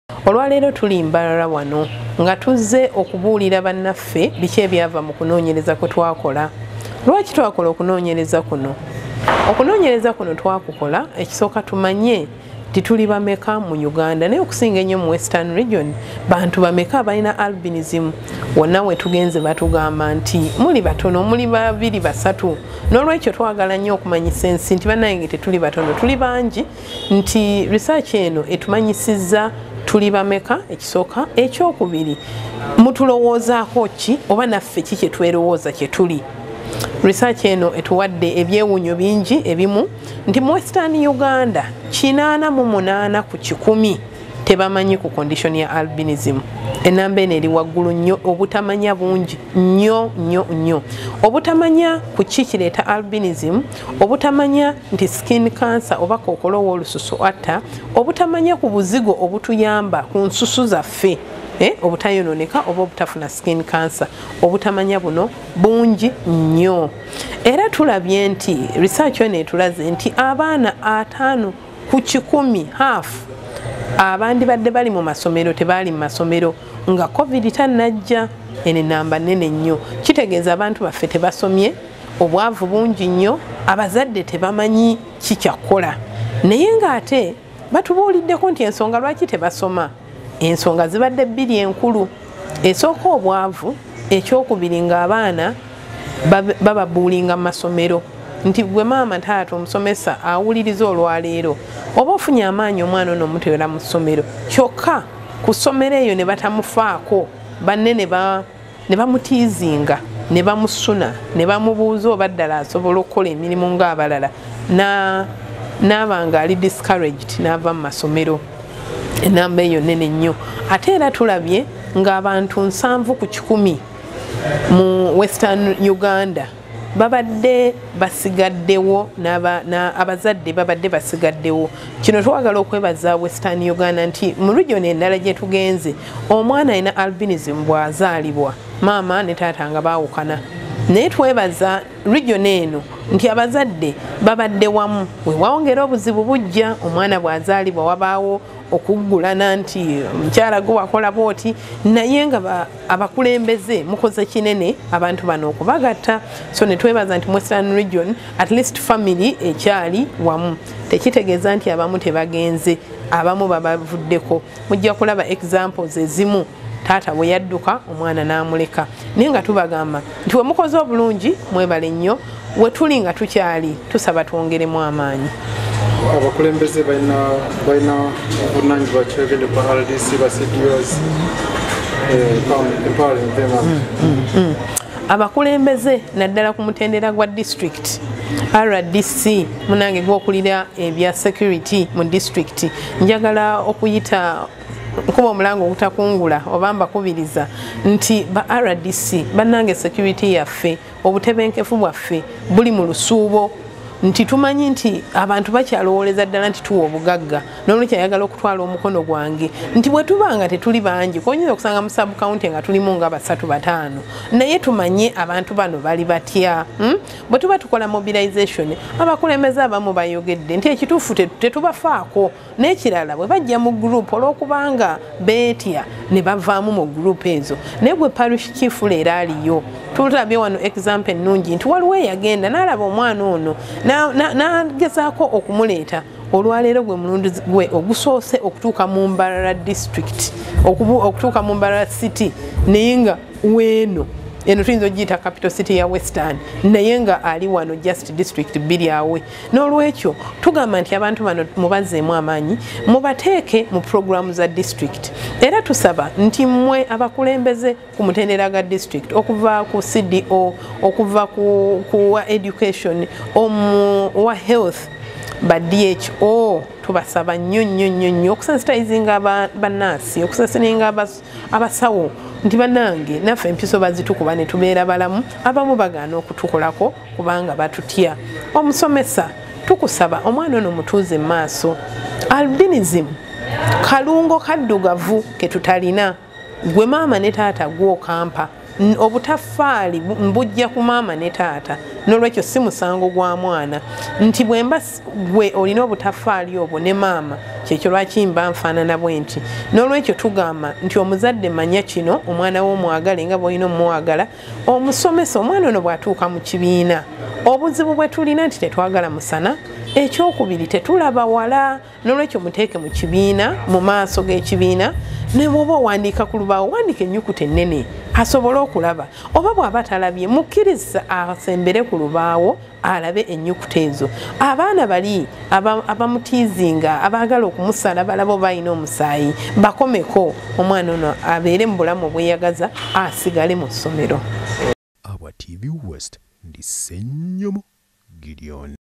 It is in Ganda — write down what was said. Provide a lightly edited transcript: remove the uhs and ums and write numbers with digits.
Olwaleero tuli Mbarara wano nga tuzze okubuulira bannaffe biki ebyava mu kunoonyereza kwe twakola. Lwaki twakola okunoonyereza kuno? Okunoonyereza kuno twakukola ekisooka tumanye tituli bameka mu Uganda naye okusinga ennyo mu Western Region bantu bameka balina albinism. Wonna we tugenze batugamba nti muli batono, muli babiri basatu. N'olwekyo twagala nnyo okumanyisa ensi nti bannange tetuli batono, tuli bangi, nti research eno etumanyisizza tuli bameka ekisooka. Ekyokubiri, mutulowoozaako ki oba naffe ki kye twerowooza kye tuli. Research eno etuwadde ebyewunyo bingi ebimu nti mu Western Uganda 88 ku 100 tebamanyi ku condition ya albinism. Enamba eno eri waggulu nnyo, obutamanya bungi nnyo. Obutamanya ku ki kireeta albinism, obutamanya nti skin cancer oba kookolo w'olususu atta, obutamanya ku buzigo obutuyamba ku nsusu zaffe obutayononeka oba obutafuna skin cancer, obutamanya buno bungi nnyo. Era tulabye nti research eno etulaze nti abaana 5 ku 100 half abandi badde bali mu masomero tebaali mu masomero nga covid tannajja. Eno namba nnene nnyo, kitegeeza abantu baffe tebasomye, obwavu bungi nnyo, abazadde tebamanyi kikyakola. Naye ng'ate batubuuliddeko nti ensonga lwaki tebasoma. Ensonga zibadde 2 enkulu. Esooka obwavu, ekyokubiri ng'abaana bababuulinga mu masomero nti gwe maama taata omusomesa awuliriza olwaleero oba ofunye amaanyi omwana ono omuteera mu ssomero kyokka ku ssomero eyo ne batamufaako, banne ne bamutiizinga, ne bamusuna, ne bamubuuza oba ddala asobola okukola emirimu ng'abalala, n'aba ng'ali discouraged n'ava mu masomero. Enamba eyo nnene nnyo. Ate era tulabye ng'abantu 7 ku 100 mu Western Uganda babadde basigaddewo, abazadde babadde basigaddewo. Kino twagala okwebaza Western Uganda nti mu region endala gye tugenze omwana alina albinism bw'azaalibwa maama ne taata nga baawukana. Naye twebaza region eno nti abazadde babadde wamu. Wewawongera obuzibu bujja, omwana bw'azaalibwa wabaawo okuggulana nti omukyala gwe wakola bwoti, naye nga abakulembeze mukoze kinene abantu bano okubagatta. So ne twebaza nti Western Region at least family ekyali wamu. Tekitegeeza nti abamu tebagenze, abamu babavuddeko. Mujja kulaba examples ezimu taata bwe yadduka omwana n'amuleka. Naye nga tubagamba nti we mukoze obulungi mwebale nnyo, we tuli nga tukyali tusaba twongeremu amaanyi. Abakulembeze balina obuvunaanyizibwa kyogedde ku RDC ba CDOs empowering them. Abakulembeze naddala ku mutendera gwa district RDC munange gwokulira ebya security mu district, njagala okuyita nkuba omulango obutakungula oba mbakubiriza nti ba RDC bannange security yaffe obutebenkefu bwaffe buli mu lusuubo, nti tumanyi nti abantu bakyalowooleza ddala nti tuwa obugagga, n'olwekyo ayagala okutwala omukono gwange nti bwe tubanga tetuli bangi konyeza okusanga mu sub county nga tulimu nga 3-5, naye tumanye abantu bano bali batya. Bwe tuba tukola mobilization abakulembeze abamu bayogedde nti ekituufu tetubafaako, n'ekirala bwe bajja mu group olw'okubanga beetya ne bavaamu mu group ezo. Naye gwe parish chief leero aliyo, tulabye wano example ennungi nti waliwo eyagenda n'alaba omwana ono n'agezaako okumuleeta. Olwaleero gwe mulundi gwe ogusoose okutuuka mu Mbarara district, okutuuka mu Mbarara city, naye nga weeno eno tuyinza ogiyita capital city ya Western, naye nga ali wano just district 2 awe. N'olwekyo tugamba nti abantu bano mubazzeemu amaanyi, mubateeke mu programu za district. Era tusaba nti mmwe abakulembeze ku mutendera ga district, okuva ku CDO, okuva ku education, wa health, ba DHO, tubasaba nnyo okusensitizinga bannansi, okusensitizinga abasawo nti bannange naffe empiso bazitukuba ne tubeera balamu. Abamu bagaana okutukolako kubanga batutya. Omusomesa tukusaba omwana ono mutuuze maaso. Albinism kalungo kaddugavu ke tutalina. Gwe maama ne taata gw'okampa obutafaali mbujja ku maama ne taata n'olwekyo si musango gwa mwana nti bwemba gwe olina obutafaali obwo ne maama kyekyo lwaki mba nfaanana bwe nti n'olwekyo tugamba nti omuzadde manya kino omwana we omwagale nga bw'olina omwagala omusomesa omwana ono bw'atuuka mu kibiina obuzibu bwe tulina nti tetwagala musana ekyokubiri tetulaba wala n'olwekyo muteeke mu kibiina mu maaso g'ekibiina ne bw'oba owandiika ku lubaawo wandika ennyukuta ennene asobole okulaba oba bw'aba talabye mukkiriza asembere ku lubaawo alabe ennyukuta ezo abaana bali abamutiizinga abaagala okumusala balaba oba alina omusaayi bakomeko omwana ono abeere mu bulamu obweyagaza asigale mu ssomero. Abwa TV West ndi Ssenyomo Gideon.